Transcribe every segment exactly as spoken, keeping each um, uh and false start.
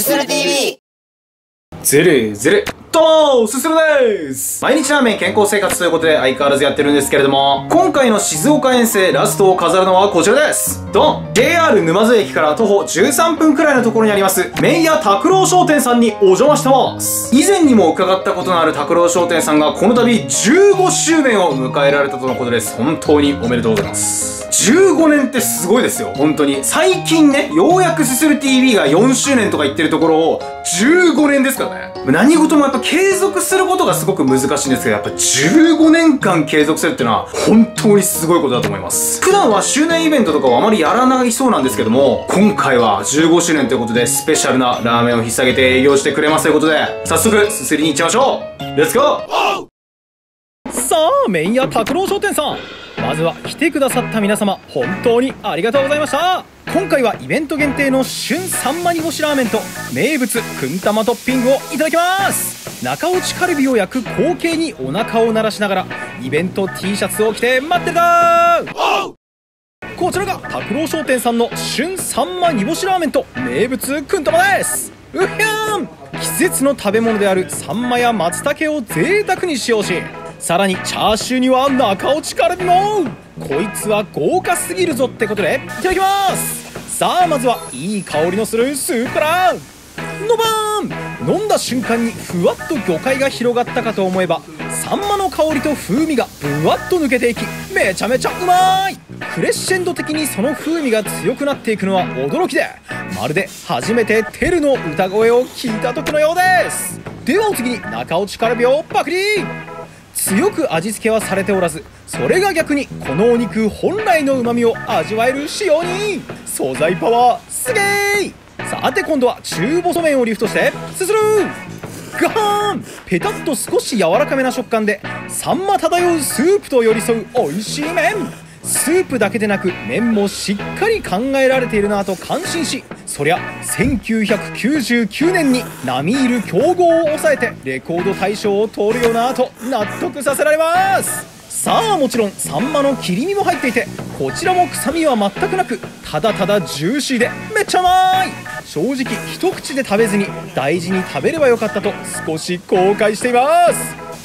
すする ティーブイ。 ずるずるどうもすするです。毎日ラーメン健康生活ということで相変わらずやってるんですけれども、今回の静岡遠征ラストを飾るのはこちらです。ドン ジェイアール 沼津駅から徒歩じゅうさんぷんくらいのところにあります麺屋拓郎商店さんにお邪魔してます。以前にも伺ったことのある拓郎商店さんがこの度じゅうごしゅうねんを迎えられたとのことです。本当におめでとうございます。じゅうごねんってすごいですよ。本当に。最近ね、ようやくすする ティーブイ がよんしゅうねんとか言ってるところをじゅうごねんですからね。何事もやっぱ継続することがすごく難しいんですけど、やっぱじゅうごねんかん継続するっていうのは本当にすごいことだと思います。普段は周年イベントとかはあまりやらないそうなんですけども、今回はじゅうごしゅうねんということでスペシャルなラーメンを引っ提げて営業してくれますということで、早速すすりに行っちゃいましょう。レッツゴー。 さあ、麺屋拓郎商店さん、まずは来てくださった皆様本当にありがとうございました。今回はイベント限定の旬さんま煮干しラーメンと名物くん玉トッピングをいただきます。中落ちカルビを焼く光景にお腹を鳴らしながらイベント T シャツを着て待ってるだー。こちらが拓郎商店さんの旬さんま煮干しラーメンと名物くん玉です。うひゃーん、季節の食べ物であるサンマや松茸を贅沢に使用し、さらにチャーシューには中落ちカルビも。こいつは豪華すぎるぞってことでいただきます。さあ、まずはいい香りのするスープからのばーん。飲んだ瞬間にふわっと魚介が広がったかと思えば、サンマの香りと風味がぶわっと抜けていき、めちゃめちゃうまい。クレッシェンド的にその風味が強くなっていくのは驚きで、まるで初めてテルの歌声を聞いた時のようです。ではお次に中落ちカルビをパクリ。強く味付けはされておらず、それが逆にこのお肉本来の旨味を味わえる仕様に。素材パワーすげー。さて今度は中細麺をリフトしてすするガーン。ペタッと少し柔らかめな食感でサンマ漂うスープと寄り添う美味しい麺。スープだけでなく麺もしっかり考えられているなぁと感心し、そりゃせんきゅうひゃくきゅうじゅうきゅうねんに並みいる強豪を抑えてレコード大賞を取るよなぁと納得させられます。さあ、もちろんサンマの切り身も入っていて、こちらも臭みは全くなく、ただただジューシーでめっちゃうまい。正直一口で食べずに大事に食べればよかったと少し後悔しています。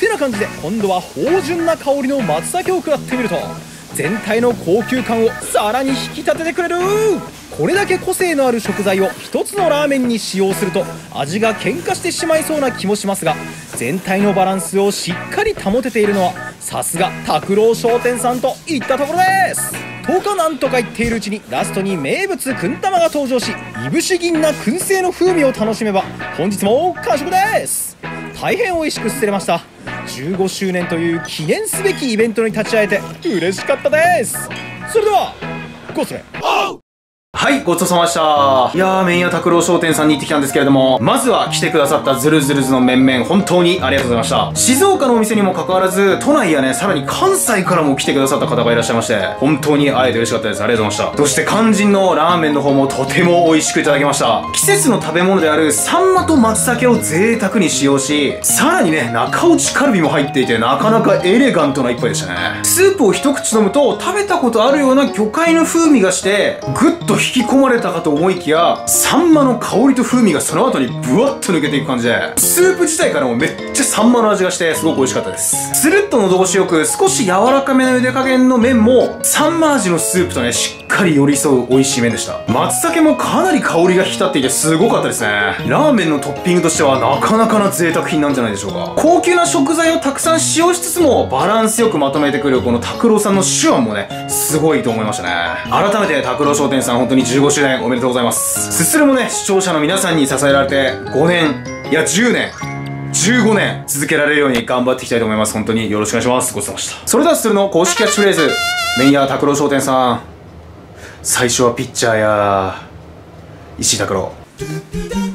てな感じで今度は芳醇な香りの松茸を食らってみると、全体の高級感をさらに引き立ててくれる。これだけ個性のある食材を一つのラーメンに使用すると味が喧嘩してしまいそうな気もしますが、全体のバランスをしっかり保てているのはさすが拓郎商店さんといったところです。とかなんとか言っているうちにラストに名物くん玉が登場し、いぶし銀な燻製の風味を楽しめば本日も完食です。大変美味しくすすれました。じゅうごしゅうねんという記念すべきイベントに立ち会えて嬉しかったです。それではごそれ。 はい、ごちそうさまでした。いやー、麺屋拓郎商店さんに行ってきたんですけれども、まずは来てくださったズルズルズの面々、本当にありがとうございました。静岡のお店にもかかわらず、都内やね、さらに関西からも来てくださった方がいらっしゃいまして、本当に会えて嬉しかったです。ありがとうございました。そして肝心のラーメンの方もとても美味しくいただきました。季節の食べ物であるサンマと松茸を贅沢に使用し、さらにね、中落ちカルビも入っていて、なかなかエレガントな一杯でしたね。スープを一口飲むと、食べたことあるような魚介の風味がして、ぐっと引き込まれたかと思いきや、サンマの香りと風味がその後にブワッと抜けていく感じで、スープ自体からもめっちゃサンマの味がしてすごく美味しかったです。つるっと喉越しよく少し柔らかめの茹で加減の麺もサンマ味のスープとねしっかり寄り添う美味しい麺でした。松茸もかなり香りが引き立っていてすごかったですね。ラーメンのトッピングとしてはなかなかな贅沢品なんじゃないでしょうか。高級な食材をたくさん使用しつつもバランスよくまとめてくるこの拓郎さんの手腕もねすごいと思いましたね。改めて拓郎商店さん本当にじゅうごしゅうねんおめでとうございます。すするもね、視聴者の皆さんに支えられてごねん、いやじゅうねん、じゅうごねん続けられるように頑張っていきたいと思います。本当によろしくお願いします。ごちそうさまでした。それではすするの公式キャッチフレーズ、麺屋拓郎商店さん、最初はピッチャーや石井拓郎。